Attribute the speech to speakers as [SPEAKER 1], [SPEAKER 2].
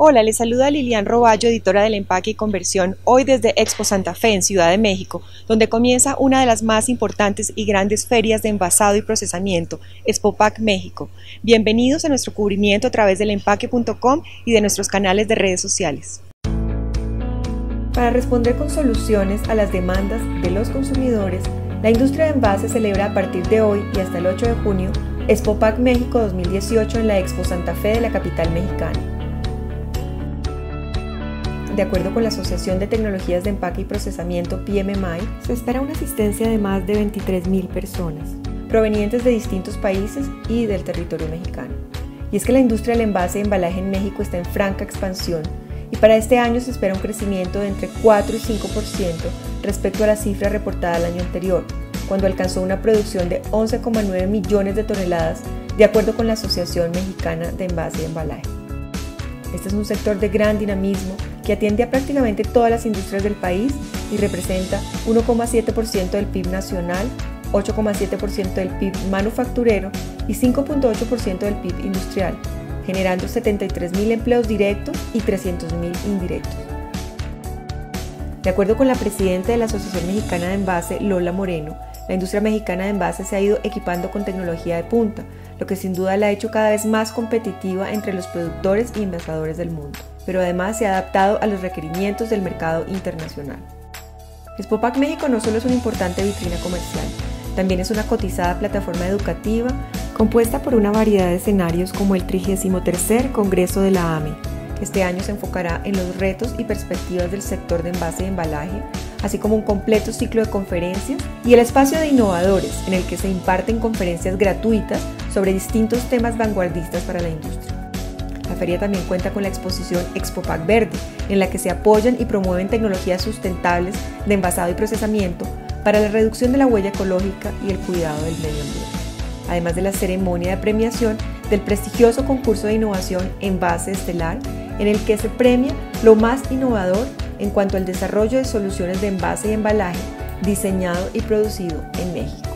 [SPEAKER 1] Hola, les saluda Lilian Roballo, editora del Empaque y Conversión, hoy desde Expo Santa Fe en Ciudad de México, donde comienza una de las más importantes y grandes ferias de envasado y procesamiento, Expopack México. Bienvenidos a nuestro cubrimiento a través del empaque.com y de nuestros canales de redes sociales. Para responder con soluciones a las demandas de los consumidores, la industria de envases celebra a partir de hoy y hasta el 8 de junio Expopack México 2018 en la Expo Santa Fe de la capital mexicana. De acuerdo con la Asociación de Tecnologías de Empaque y Procesamiento PMMI, se espera una asistencia de más de 23,000 personas, provenientes de distintos países y del territorio mexicano. Y es que la industria del envase y embalaje en México está en franca expansión, y para este año se espera un crecimiento de entre 4 y 5% respecto a la cifra reportada el año anterior, cuando alcanzó una producción de 11,9 millones de toneladas, de acuerdo con la Asociación Mexicana de Envase y Embalaje. Este es un sector de gran dinamismo que atiende a prácticamente todas las industrias del país y representa 1,7% del PIB nacional, 8,7% del PIB manufacturero y 5,8% del PIB industrial, generando 73,000 empleos directos y 300,000 indirectos. De acuerdo con la presidenta de la Asociación Mexicana de Envase, Lola Moreno, la industria mexicana de envase se ha ido equipando con tecnología de punta, lo que sin duda la ha hecho cada vez más competitiva entre los productores y envasadores del mundo, pero además se ha adaptado a los requerimientos del mercado internacional. Expopack México no solo es una importante vitrina comercial, también es una cotizada plataforma educativa compuesta por una variedad de escenarios como el 33º Congreso de la AME, que este año se enfocará en los retos y perspectivas del sector de envase y embalaje, así como un completo ciclo de conferencias y el espacio de innovadores en el que se imparten conferencias gratuitas sobre distintos temas vanguardistas para la industria. La feria también cuenta con la exposición Expopack Verde, en la que se apoyan y promueven tecnologías sustentables de envasado y procesamiento para la reducción de la huella ecológica y el cuidado del medio ambiente, además de la ceremonia de premiación del prestigioso concurso de innovación Envase Estelar, en el que se premia lo más innovador en cuanto al desarrollo de soluciones de envase y embalaje diseñado y producido en México.